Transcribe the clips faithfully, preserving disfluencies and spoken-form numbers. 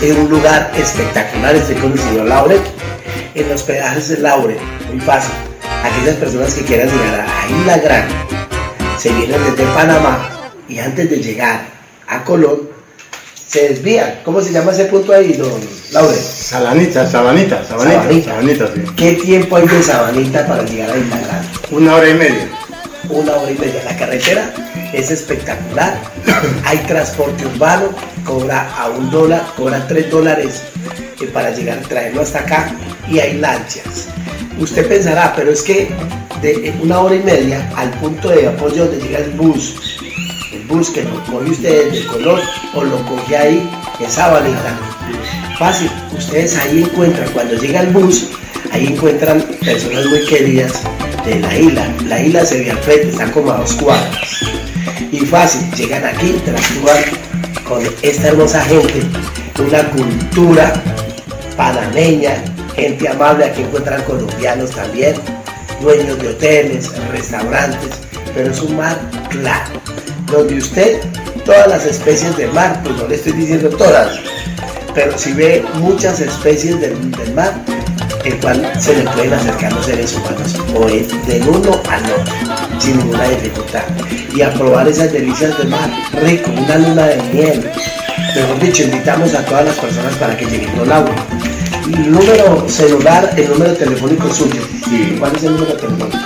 en un lugar espectacular. Estoy con el señor Lauren en hospedajes de Lauren. Muy fácil. Aquellas personas que quieran llegar a Isla Grande se vienen desde Panamá y antes de llegar a Colón se desvían. ¿Cómo se llama ese punto ahí, don Lauren? Sabanita, Sabanita, Sabanita, Sabanita. Sabanita, sí. ¿Qué tiempo hay de Sabanita para llegar a Isla Grande? Una hora y media. Una hora y media. La carretera es espectacular. Hay transporte urbano, cobra a un dólar, cobra tres dólares eh, para llegar, traerlo hasta acá, y hay lanchas. Usted pensará, pero es que de una hora y media al punto de apoyo donde llega el bus, el bus que lo coge usted desde Colón o lo coge ahí en Sabanita. Fácil, ustedes ahí encuentran, cuando llega el bus, ahí encuentran personas muy queridas de la isla. La isla se ve al frente, está como a dos cuadras. Y fácil, llegan aquí, interactúan con esta hermosa gente, una cultura panameña, gente amable. Aquí encuentran colombianos también, dueños de hoteles, restaurantes, pero es un mar claro, donde usted, todas las especies del mar, pues no le estoy diciendo todas, pero si ve muchas especies del, del mar, el cual se le pueden acercar los seres humanos, o es del uno al otro, sin ninguna dificultad, y a probar esas delicias del mar, rico, una luna de miel. Mejor dicho, invitamos a todas las personas para que lleguen con Laura. El número celular, el número telefónico suyo. Sí. ¿Cuál es el número telefónico?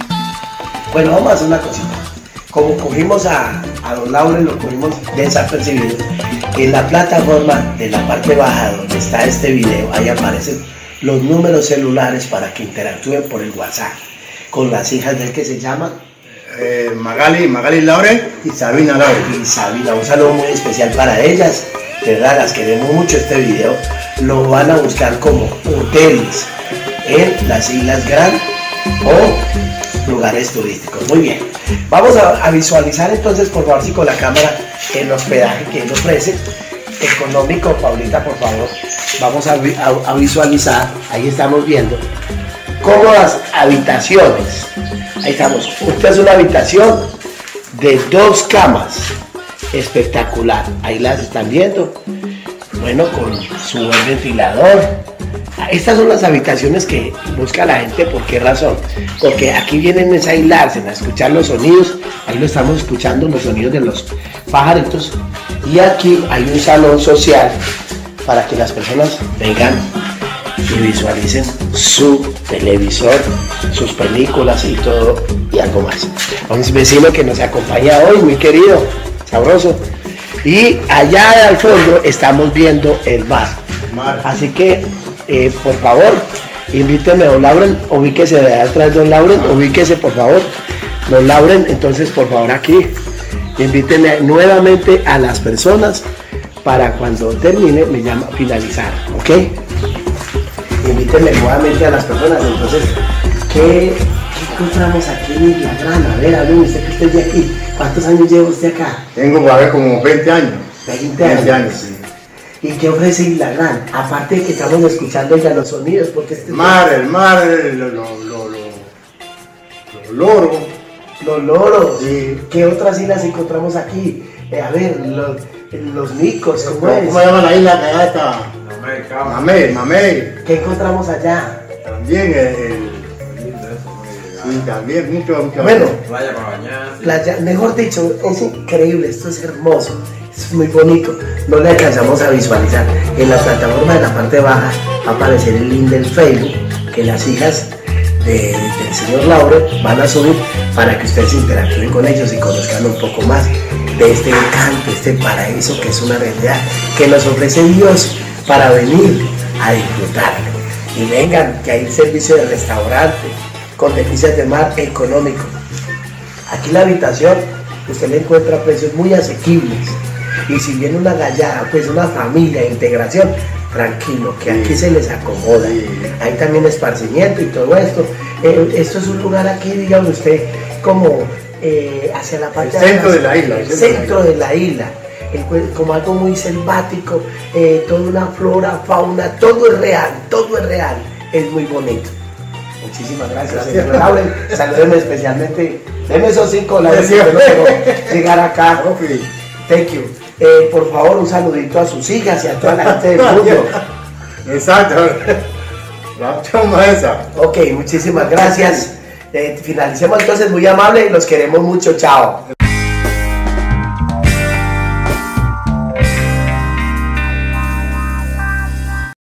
Bueno, vamos a hacer una cosita. Como cogimos a, a don Laura, lo cogimos desapercibido, en la plataforma de la parte baja donde está este video, ahí aparecen los números celulares para que interactúen por el WhatsApp con las hijas de él, que se llaman Eh, Magali, Magali Lauren y Sabina Lauren. y Sabina. Un saludo muy especial para ellas, de verdad las queremos mucho. Este video lo van a buscar como hoteles en las Islas Grandes o lugares turísticos. Muy bien, vamos a, a visualizar entonces, por favor, si con la cámara, el hospedaje que él ofrece, económico. Paulita, por favor, vamos a, a, a visualizar. Ahí estamos viendo cómodas habitaciones. Ahí estamos. Esta es una habitación de dos camas, espectacular. Ahí las están viendo. Bueno, con su buen ventilador. Estas son las habitaciones que busca la gente. ¿Por qué razón? Porque aquí vienen a aislarse, a escuchar los sonidos. Ahí lo estamos escuchando, los sonidos de los pajaritos. Y aquí hay un salón social para que las personas vengan y visualicen su televisor, sus películas y todo, y algo más. A un vecino que nos acompaña hoy, muy querido, sabroso. Y allá al fondo estamos viendo el mar. Mar. Así que, eh, por favor, invíteme a don Lauren, ubíquese de atrás, don Lauren, ubíquese por favor, don Lauren. Entonces, por favor, aquí, invíteme nuevamente a las personas para cuando termine, me llama a finalizar, ¿ok? Invíteme nuevamente a las personas. Entonces, ¿qué, qué encontramos aquí en Isla Grande? A ver, hábleme usted, que usted es de aquí. ¿Cuántos años lleva usted acá? Tengo a ver como veinte años. veinte años. veinte años, sí. ¿Y qué ofrece Isla Grande? Aparte de que estamos escuchando ya los sonidos, porque este Mar, el mar, lo, lo, lo, lo, los loros. los loros. Sí. ¿Qué otras islas encontramos aquí? Eh, a ver, los, los micos, ¿cómo ¿Cómo, es? ¿Cómo se llama la isla que allá está? Mamey, Mamey. ¿Qué encontramos allá? También el, el y también mucho, mucho. Bueno, Playa para bañar. playa, mejor dicho, es increíble, esto es hermoso, es muy bonito. No le alcanzamos a visualizar. En la plataforma de la parte baja va a aparecer el link del Facebook que las hijas de, del señor Laure van a subir para que ustedes interactúen con ellos y conozcan un poco más de este encanto, este paraíso que es una realidad que nos ofrece Dios para venir a disfrutarlo. Y vengan, que hay servicio de restaurante con delicias de mar económico. Aquí la habitación usted le encuentra a precios muy asequibles, y si viene una gallada, pues una familia de integración, tranquilo, que aquí se les acomoda. Hay también esparcimiento y todo esto. Eh, esto es un lugar aquí, dígame usted, como eh, hacia la parte El centro de la isla, el el centro de la isla, el- como algo muy selvático, eh, toda una flora, fauna, todo es real, todo es real, es muy bonito. Muchísimas gracias, señor Lauren. Salúdenme especialmente. Deme esos cinco dólares que yo no puedo llegar acá. Ok. Thank you. Eh, por favor, un saludito a sus hijas y a toda la gente del mundo. Exacto. La choma esa. Ok, muchísimas gracias. Eh, finalicemos entonces, muy amable y los queremos mucho. Chao.